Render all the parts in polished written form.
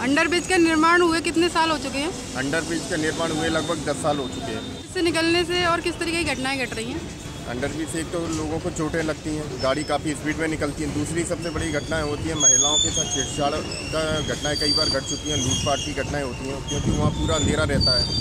Underbridge का निर्माण हुए कितने साल हो चुके हैं? अंडरब्रिज का निर्माण हुए लगभग 10 साल हो चुके हैं। इससे निकलने से और किस तरीके की घटनाएं घट रही हैं? अंडरब्रिज से एक तो लोगों को चोटें लगती हैं, गाड़ी काफ़ी स्पीड में निकलती हैं। दूसरी सबसे बड़ी घटनाएं होती हैं महिलाओं के साथ छेड़छाड़ का घटनाएं कई बार घट चुकी हैं, लूटपाट की घटनाएं होती हैं, क्योंकि वहाँ पूरा अंधेरा रहता है।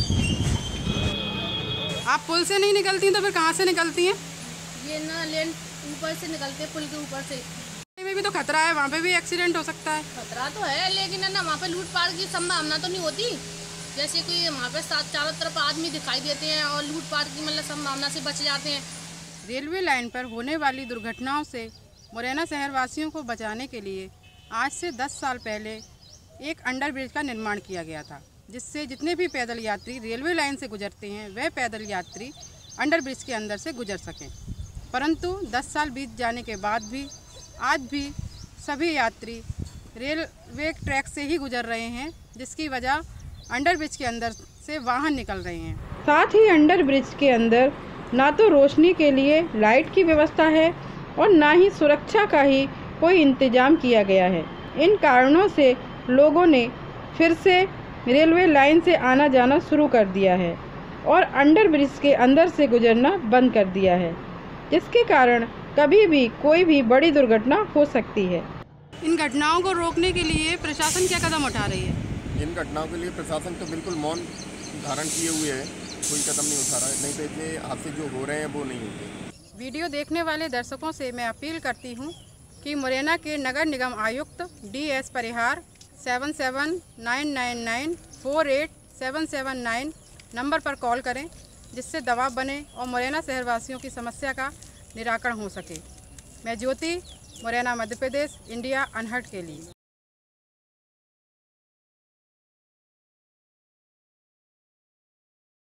आप पुल से नहीं निकलती हैं तो फिर कहाँ से निकलती हैं? ये ना लेन ऊपर से निकलते हैं, पुल के ऊपर से। में भी तो खतरा है, वहाँ पे भी एक्सीडेंट हो सकता है। खतरा तो है, लेकिन है ना वहाँ पे लूटपाट की संभावना तो नहीं होती। जैसे कोई वहाँ पे चारों तरफ आदमी दिखाई देते हैं और लूटपाट की मतलब संभावना से बच जाते हैं। रेलवे लाइन पर होने वाली दुर्घटनाओं से मुरैना शहर वासियों को बचाने के लिए आज से 10 साल पहले एक अंडरब्रिज का निर्माण किया गया था, जिससे जितने भी पैदल यात्री रेलवे लाइन से गुजरते हैं वह पैदल यात्री अंडरब्रिज के अंदर से गुजर सकें। परंतु 10 साल बीत जाने के बाद भी आज भी सभी यात्री रेलवे ट्रैक से ही गुजर रहे हैं, जिसकी वजह अंडरब्रिज के अंदर से वाहन निकल रहे हैं। साथ ही अंडरब्रिज के अंदर ना तो रोशनी के लिए लाइट की व्यवस्था है और ना ही सुरक्षा का ही कोई इंतजाम किया गया है। इन कारणों से लोगों ने फिर से रेलवे लाइन से आना जाना शुरू कर दिया है और अंडरब्रिज के अंदर से गुजरना बंद कर दिया है, जिसके कारण कभी भी कोई भी बड़ी दुर्घटना हो सकती है। इन घटनाओं को रोकने के लिए प्रशासन क्या कदम उठा रही है? इन घटनाओं के लिए प्रशासन तो बिल्कुल मौन धारण किए हुए है, कोई कदम नहीं उठा रहा है, नहीं तो इतने हादसे जो हो रहे हैं वो नहीं होते। वीडियो देखने वाले दर्शकों से मैं अपील करती हूँ कि मुरैना के नगर निगम आयुक्त DS परिहार 7799948779 नंबर पर कॉल करें, जिससे दबाव बने और मुरैना शहरवासियों की समस्या का निराकरण हो सके। मैं ज्योति, मुरैना मध्य प्रदेश, इंडिया अनहर्ट के लिए।